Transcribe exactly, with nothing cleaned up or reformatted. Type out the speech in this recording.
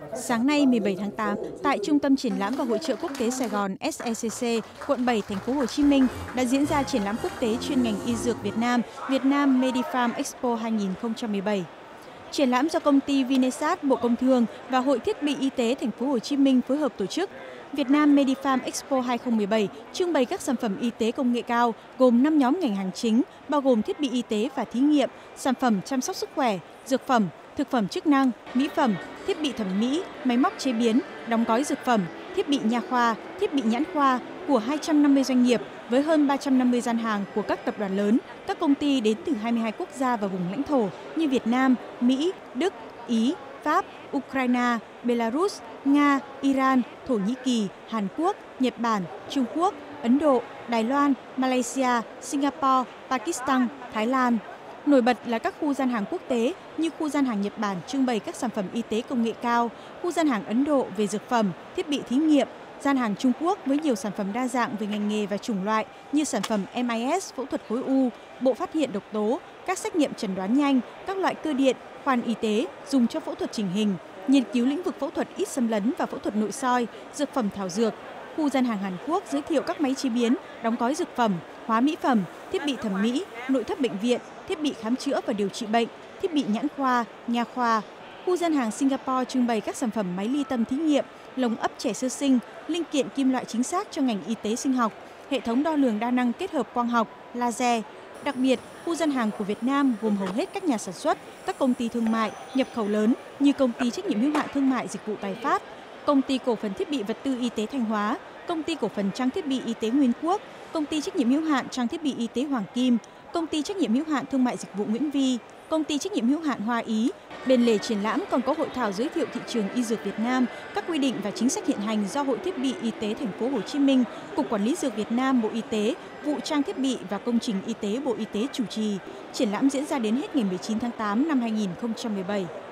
Sáng nay mười bảy tháng tám, tại Trung tâm Triển lãm và Hội chợ Quốc tế Sài Gòn S E C C, quận bảy, thành phố Hồ Chí Minh đã diễn ra triển lãm quốc tế chuyên ngành y dược Việt Nam, Việt Nam Medipharm Expo hai không một bảy. Triển lãm do công ty Vinesat, Bộ Công Thương và Hội Thiết bị Y tế thành phố Hồ Chí Minh phối hợp tổ chức. Việt Nam Medipharm Expo hai không một bảy trưng bày các sản phẩm y tế công nghệ cao gồm năm nhóm ngành hàng chính, bao gồm thiết bị y tế và thí nghiệm, sản phẩm chăm sóc sức khỏe, dược phẩm, thực phẩm chức năng, mỹ phẩm, thiết bị thẩm mỹ, máy móc chế biến, đóng gói dược phẩm, thiết bị nha khoa, thiết bị nhãn khoa của hai trăm năm mươi doanh nghiệp với hơn ba trăm năm mươi gian hàng của các tập đoàn lớn, các công ty đến từ hai mươi hai quốc gia và vùng lãnh thổ như Việt Nam, Mỹ, Đức, Ý, Pháp, Ukraine, Belarus, Nga, Iran, Thổ Nhĩ Kỳ, Hàn Quốc, Nhật Bản, Trung Quốc, Ấn Độ, Đài Loan, Malaysia, Singapore, Pakistan, Thái Lan. Nổi bật là các khu gian hàng quốc tế như khu gian hàng Nhật Bản trưng bày các sản phẩm y tế công nghệ cao, khu gian hàng Ấn Độ về dược phẩm, thiết bị thí nghiệm, gian hàng Trung Quốc với nhiều sản phẩm đa dạng về ngành nghề và chủng loại như sản phẩm M I S, phẫu thuật khối u, bộ phát hiện độc tố, các xét nghiệm chẩn đoán nhanh, các loại cơ điện, khoan y tế dùng cho phẫu thuật chỉnh hình, nghiên cứu lĩnh vực phẫu thuật ít xâm lấn và phẫu thuật nội soi, dược phẩm thảo dược. Khu gian hàng Hàn Quốc giới thiệu các máy chế biến, đóng gói dược phẩm, hóa mỹ phẩm, thiết bị thẩm mỹ, nội thất bệnh viện, thiết bị khám chữa và điều trị bệnh, thiết bị nhãn khoa, nha khoa. Khu gian hàng Singapore trưng bày các sản phẩm máy ly tâm thí nghiệm, lồng ấp trẻ sơ sinh, linh kiện kim loại chính xác cho ngành y tế sinh học, hệ thống đo lường đa năng kết hợp quang học, laser. Đặc biệt, khu gian hàng của Việt Nam gồm hầu hết các nhà sản xuất, các công ty thương mại, nhập khẩu lớn như công ty trách nhiệm hữu hạn thương mại dịch vụ Tài Phát, công ty cổ phần thiết bị vật tư y tế Thanh Hóa, công ty cổ phần trang thiết bị y tế Nguyên Quốc, công ty trách nhiệm hữu hạn trang thiết bị y tế Hoàng Kim, công ty trách nhiệm hữu hạn thương mại dịch vụ Nguyễn Vi, công ty trách nhiệm hữu hạn Hoa Ý. Bên lề triển lãm còn có hội thảo giới thiệu thị trường y dược Việt Nam, các quy định và chính sách hiện hành do Hội Thiết bị Y tế thành phố Hồ Chí Minh, Cục Quản lý Dược Việt Nam, Bộ Y tế, vụ trang thiết bị và công trình y tế Bộ Y tế chủ trì. Triển lãm diễn ra đến hết ngày mười chín tháng tám năm hai không một bảy.